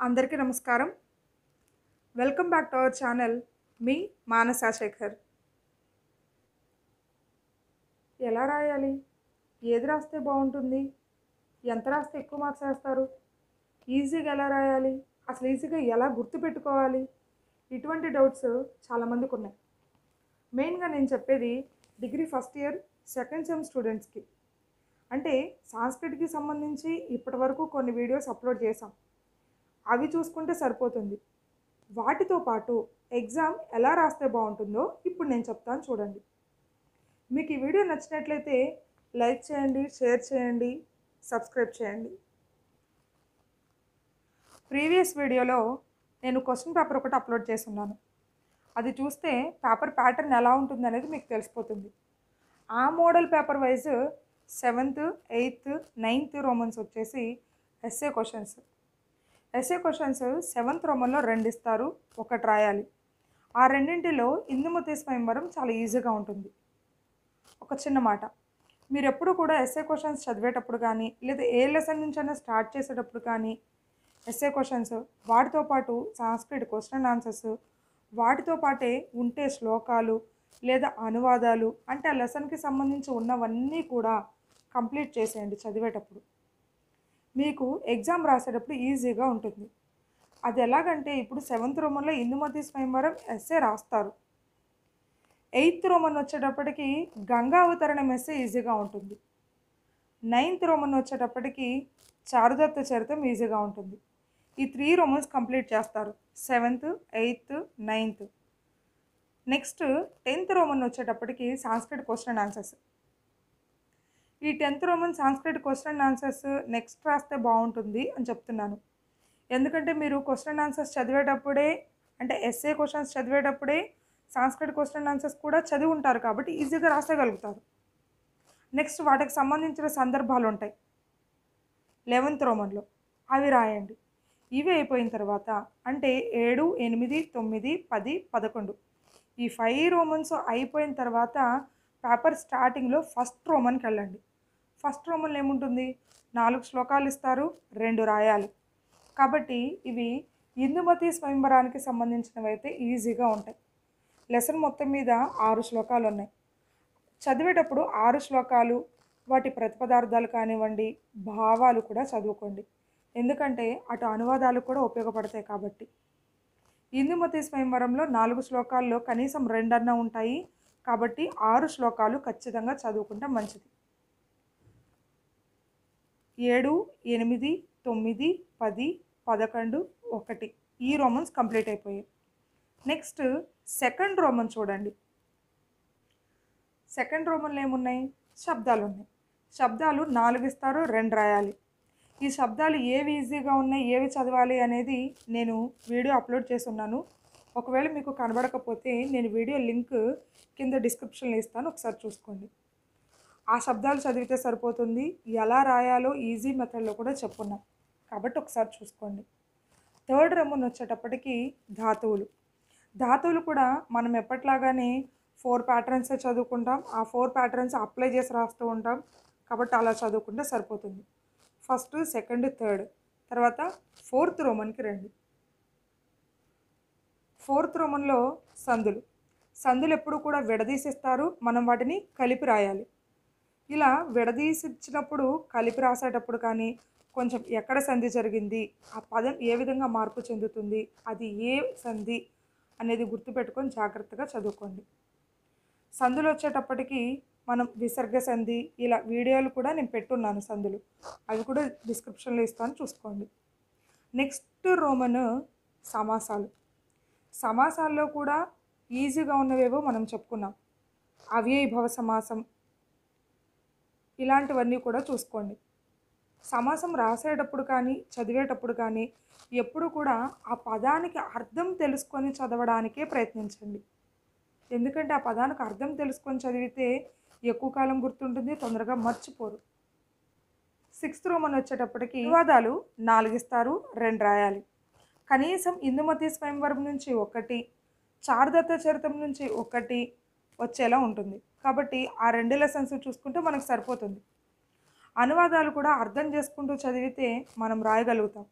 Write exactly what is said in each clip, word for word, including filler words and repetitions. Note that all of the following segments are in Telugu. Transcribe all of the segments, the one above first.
అందరికీ నమస్కారం. Welcome back to our channel. మీ మానసా శేఖర్. ఎలా రాయాలి? ఏది రాస్తే బాగుంటుంది? ఎంత రాస్తే ఎక్కువ మార్క్స్ వేస్తారు? ఈజీగా ఎలా రాయాలి? అసలు ఈజీగా ఎలా గుర్తుపెట్టుకోవాలి? ఇటువంటి డౌట్స్ చాలామందికి ఉన్నాయి. మెయిన్గా నేను చెప్పేది degree first year second sem స్టూడెంట్స్కి. అంటే సాంస్క్రిట్కి సంబంధించి ఇప్పటి వరకు కొన్ని వీడియోస్ అప్లోడ్ చేశాం. అవి చూసుకుంటే సరిపోతుంది. వాటితో పాటు ఎగ్జామ్ ఎలా రాస్తే బాగుంటుందో ఇప్పుడు నేను చెప్తాను, చూడండి. మీకు ఈ వీడియో నచ్చినట్లయితే లైక్ చేయండి, షేర్ చేయండి, సబ్స్క్రైబ్ చేయండి. ప్రీవియస్ వీడియోలో నేను క్వశ్చన్ పేపర్ ఒకటి అప్లోడ్ చేస్తున్నాను. అది చూస్తే పేపర్ ప్యాటర్న్ ఎలా ఉంటుంది అనేది మీకు తెలిసిపోతుంది. ఆ model paper wise seventh, eighth, ninth romans వచ్చేసి SA questions. SA questions seventh రోమన్లో రెండు ఇస్తారు, ఒకటి రాయాలి. ఆ రెండింటిలో ఇందుమతి స్వయంవరం చాలా ఈజీగా ఉంటుంది. ఒక చిన్న మాట, మీరు ఎప్పుడు కూడా ఎస్ఏ క్వశ్చన్స్ చదివేటప్పుడు కానీ లేదా ఏ లెసన్ నుంచైనా స్టార్ట్ చేసేటప్పుడు కానీ ఎస్ఏ క్వశ్చన్స్ వాటితో పాటు సాంస్క్రిట్ క్వశ్చన్ ఆన్సర్స్ వాటితో పాటే ఉంటే శ్లోకాలు లేదా అనువాదాలు, అంటే ఆ లెసన్కి సంబంధించి ఉన్నవన్నీ కూడా కంప్లీట్ చేసేయండి చదివేటప్పుడు. మీకు ఎగ్జామ్ రాసేటప్పుడు ఈజీగా ఉంటుంది. అది ఎలాగంటే ఇప్పుడు సెవెంత్ రోమన్లో ఇందుమతి స్వయంవరం ఎస్ఏ రాస్తారు. ఎయిత్ రోమన్ వచ్చేటప్పటికి గంగా అవతరణం ఎస్ఏ ఈజీగా ఉంటుంది. నైన్త్ రోమన్ వచ్చేటప్పటికి చారుదత్త చరితం ఈజీగా ఉంటుంది. ఈ త్రీ రోమన్స్ కంప్లీట్ చేస్తారు, seventh, eighth, ninth. Next tenth roman వచ్చేటప్పటికి సాంస్క్రిట్ క్వశ్చన్ ఆన్సర్స్. ఈ tenth roman Sanskrit question answers next రాస్తే బాగుంటుంది అని చెప్తున్నాను. ఎందుకంటే మీరు క్వశ్చన్ ఆన్సర్స్ చదివేటప్పుడే, అంటే ఎస్ఏ క్వశ్చన్స్ చదివేటప్పుడే సాంస్క్రిట్ క్వశ్చన్ ఆన్సర్స్ కూడా చదివి ఉంటారు కాబట్టి ఈజీగా రాసేయగలుగుతారు. నెక్స్ట్ వాటికి సంబంధించిన సందర్భాలు ఉంటాయి లెవెన్త్ రోమన్లో, అవి రాయండి. ఇవి అయిపోయిన తర్వాత అంటే ఏడు, ఎనిమిది, తొమ్మిది, పది, పదకొండు ఈ ఫైవ్ రోమన్స్ అయిపోయిన తర్వాత పేపర్ స్టార్టింగ్లో ఫస్ట్ రోమన్కి వెళ్ళండి. ఫస్ట్ రోమన్లో ఏముంటుంది? నాలుగు శ్లోకాలు ఇస్తారు, రెండు రాయాలి. కాబట్టి ఇవి ఇందుమతి స్వయంవరానికి సంబంధించినవి అయితే ఈజీగా ఉంటాయి. లెసన్ మొత్తం మీద ఆరు శ్లోకాలు ఉన్నాయి. చదివేటప్పుడు ఆరు శ్లోకాలు వాటి ప్రతిపదార్థాలు కానివ్వండి, భావాలు కూడా చదువుకోండి. ఎందుకంటే అటు అనువాదాలు కూడా ఉపయోగపడతాయి కాబట్టి. ఇందుమతి స్వయంవరంలో నాలుగు శ్లోకాల్లో కనీసం రెండన్నా ఉంటాయి కాబట్టి ఆరు శ్లోకాలు ఖచ్చితంగా చదువుకుంటే మంచిది. ఏడు, ఎనిమిది, తొమ్మిది, పది, పదకొండు, ఒకటి ఈ రోమన్స్ కంప్లీట్ అయిపోయాయి. నెక్స్ట్ సెకండ్ రోమన్ చూడండి. సెకండ్ రోమన్లో ఏమున్నాయి? శబ్దాలు ఉన్నాయి. శబ్దాలు నాలుగు ఇస్తారు, రెండు రాయాలి. ఈ శబ్దాలు ఏవి ఈజీగా ఉన్నాయి, ఏవి చదవాలి అనేది నేను వీడియో అప్లోడ్ చేసి ఉన్నాను. ఒకవేళ మీకు కనబడకపోతే నేను వీడియో లింక్ కింద డిస్క్రిప్షన్లో ఇస్తాను, ఒకసారి చూసుకోండి. ఆ శబ్దాలు చదివితే సరిపోతుంది. ఎలా రాయాలో ఈజీ మెథడ్లో కూడా చెప్పున్నాం కాబట్టి ఒకసారి చూసుకోండి. థర్డ్ రోమన్ వచ్చేటప్పటికి ధాతువులు. ధాతువులు కూడా మనం ఎప్పట్లాగానే ఫోర్ ప్యాటర్న్స్ చదువుకుంటాం. ఆ ఫోర్ ప్యాటర్న్స్ అప్లై చేసి రాస్తూ ఉంటాం కాబట్టి అలా చదువుకుంటే సరిపోతుంది. ఫస్ట్, సెకండ్, థర్డ్, తర్వాత ఫోర్త్ రోమన్కి రండి. ఫోర్త్ రోమన్లో సందులు. సందులు ఎప్పుడు కూడా విడదీసిస్తారు, మనం వాటిని కలిపి రాయాలి. ఇలా విడదీసిచ్చినప్పుడు కలిపి రాసేటప్పుడు కానీ కొంచెం ఎక్కడ సంధి జరిగింది, ఆ పదం ఏ విధంగా మార్పు చెందుతుంది, అది ఏ సంధి అనేది గుర్తుపెట్టుకొని జాగ్రత్తగా చదువుకోండి. సందులు వచ్చేటప్పటికి మనం విసర్గ సంధి, ఇలా వీడియోలు కూడా నేను పెట్టున్నాను సందులు, అవి కూడా డిస్క్రిప్షన్లో ఇస్తాను, చూసుకోండి. Next Roman సమాసాలు. సమాసాల్లో కూడా ఈజీగా ఉన్నవేవో మనం చెప్పుకున్నాం. అవ్యయభవ సమాసం, ఇలాంటివన్నీ కూడా చూసుకోండి. సమాసం రాసేటప్పుడు కానీ చదివేటప్పుడు కానీ ఎప్పుడు కూడా ఆ పదానికి అర్థం తెలుసుకొని చదవడానికే ప్రయత్నించండి. ఎందుకంటే ఆ పదానికి అర్థం తెలుసుకొని చదివితే ఎక్కువ కాలం గుర్తుంటుంది, తొందరగా మర్చిపోరు. సిక్స్త్ రోమన్ వచ్చేటప్పటికి అనువాదాలు నాలుగు ఇస్తారు, రెండు రాయాలి. కనీసం ఇందుమతి స్వయంవరం నుంచి ఒకటి, చారుదత్త చరితం నుంచి ఒకటి వచ్చేలా ఉంటుంది. కాబట్టి ఆ రెండు లెసన్స్ చూసుకుంటే మనకు సరిపోతుంది. అనువాదాలు కూడా అర్థం చేసుకుంటూ చదివితే మనం రాయగలుగుతాం.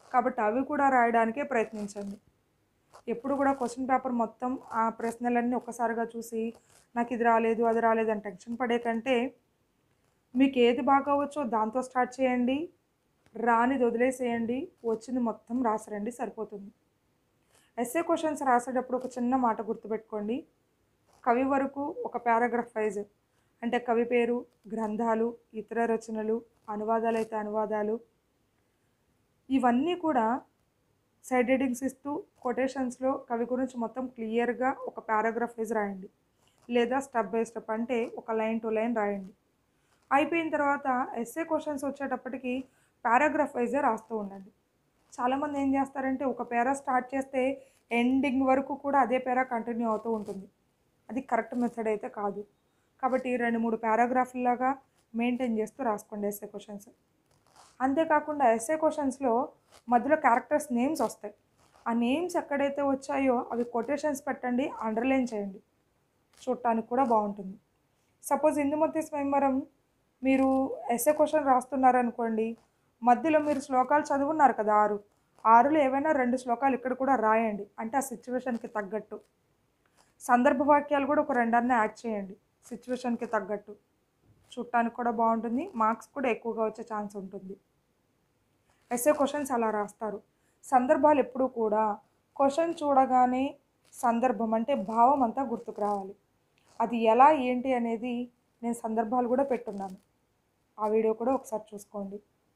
కాబట్టి అవి కూడా రాయడానికే ప్రయత్నించండి. ఎప్పుడు కూడా క్వశ్చన్ పేపర్ మొత్తం ఆ ప్రశ్నలన్నీ ఒక్కసారిగా చూసి నాకు ఇది రాలేదు అది రాలేదు అని టెన్షన్ పడే కంటే మీకు ఏది బాగా వచ్చో దాంతో స్టార్ట్ చేయండి, రానిది వదిలేసేయండి, వచ్చింది మొత్తం రాసిరండి, సరిపోతుంది. ఎస్ఏ క్వశ్చన్స్ రాసేటప్పుడు ఒక చిన్న మాట గుర్తుపెట్టుకోండి. కవి వరకు ఒక పారాగ్రాఫ్ వైజ్, అంటే కవి పేరు, గ్రంథాలు, ఇతర రచనలు, అనువాదాలు అయితే అనువాదాలు, ఇవన్నీ కూడా సైడ్ హెడ్డింగ్స్ ఇస్తూ కొటేషన్స్లో కవి గురించి మొత్తం క్లియర్గా ఒక పారాగ్రాఫ్ వైజ్ రాయండి, లేదా స్టెప్ బై స్టెప్ అంటే ఒక లైన్ టు లైన్ రాయండి. అయిపోయిన తర్వాత ఎస్ఏ క్వశ్చన్స్ వచ్చేటప్పటికి పారాగ్రాఫ్ వైజే రాస్తూ ఉండండి. చాలామంది ఏం చేస్తారంటే ఒక పేరా స్టార్ట్ చేస్తే ఎండింగ్ వరకు కూడా అదే పేరా కంటిన్యూ అవుతూ ఉంటుంది. అది కరెక్ట్ మెథడ్ అయితే కాదు. కాబట్టి రెండు మూడు పారాగ్రాఫ్లాగా మెయింటైన్ చేస్తూ రాసుకోండి ఎస్ఏ క్వశ్చన్స్. అంతేకాకుండా ఎస్ఏ క్వశ్చన్స్లో మధ్యలో క్యారెక్టర్స్ నేమ్స్ వస్తాయి. ఆ నేమ్స్ ఎక్కడైతే వచ్చాయో అవి కొటేషన్స్ పెట్టండి, అండర్లైన్ చేయండి, చూడటానికి కూడా బాగుంటుంది. సపోజ్ ఇందుమతి స్వయంవరం మీరు ఎస్ఏ క్వశ్చన్ రాస్తున్నారనుకోండి, మధ్యలో మీరు శ్లోకాలు చదువున్నారు కదా, ఆరు ఆరులో ఏవైనా రెండు శ్లోకాలు ఇక్కడ కూడా రాయండి, అంటే ఆ సిచ్యువేషన్కి తగ్గట్టు. సందర్భ వాక్యాలు కూడా ఒక రెండన్న యాడ్ చేయండి సిచ్యువేషన్కి తగ్గట్టు, చూడటానికి కూడా బాగుంటుంది, మార్క్స్ కూడా ఎక్కువగా వచ్చే ఛాన్స్ ఉంటుంది. ఎస్ఏ క్వశ్చన్స్ అలా రాస్తారు. సందర్భాలు ఎప్పుడూ కూడా క్వశ్చన్ చూడగానే సందర్భం అంటే భావం అంతా గుర్తుకు రావాలి. అది ఎలా ఏంటి అనేది నేను సందర్భాలు కూడా పెట్టున్నాను, ఆ వీడియో కూడా ఒకసారి చూసుకోండి.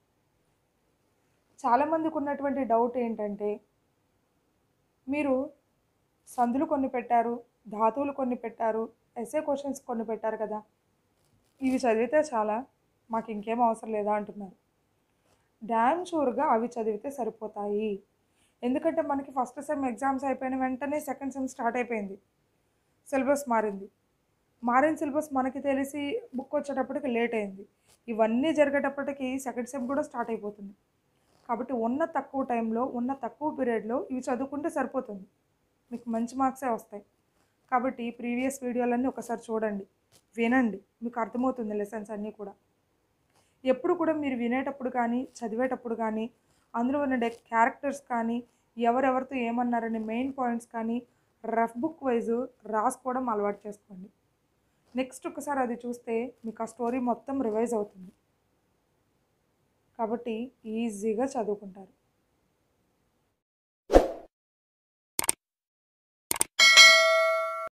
చాలామందికి ఉన్నటువంటి డౌట్ ఏంటంటే, మీరు సందులు కొన్ని పెట్టారు, ధాతువులు కొన్ని పెట్టారు, ఎస్ఏ క్వశ్చన్స్ కొన్ని పెట్టారు కదా, ఇవి చదివితే చాలా, మాకు ఇంకేం అవసరం లేదా అంటున్నారు. డ్యామ్ షూర్గా అవి చదివితే సరిపోతాయి. ఎందుకంటే మనకి ఫస్ట్ సెమ్ ఎగ్జామ్స్ అయిపోయిన వెంటనే సెకండ్ సెమ్ స్టార్ట్ అయిపోయింది, సిలబస్ మారింది. మారిన సిలబస్ మనకి తెలిసి బుక్ వచ్చేటప్పటికి లేట్ అయింది. ఇవన్నీ జరిగేటప్పటికి సెకండ్ సెమ్ కూడా స్టార్ట్ అయిపోతుంది. కాబట్టి ఉన్న తక్కువ టైంలో, ఉన్న తక్కువ పీరియడ్లో ఇవి చదువుకుంటే సరిపోతుంది, మీకు మంచి మార్క్సే వస్తాయి. కాబట్టి ప్రీవియస్ వీడియోలన్నీ ఒకసారి చూడండి, వినండి, మీకు అర్థమవుతుంది లెసన్స్ అన్నీ కూడా. ఎప్పుడు కూడా మీరు వినేటప్పుడు కానీ చదివేటప్పుడు కానీ అందులో ఉన్న క్యారెక్టర్స్ కానీ ఎవరెవరితో ఏమన్నారనే మెయిన్ పాయింట్స్ కానీ రఫ్ బుక్ వైజ్ రాసుకోవడం అలవాటు చేసుకోండి. నెక్స్ట్ ఒకసారి అది చూస్తే మీకు ఆ స్టోరీ మొత్తం రివైజ్ అవుతుంది, కాబట్టి ఈజీగా చదువుకుంటారు.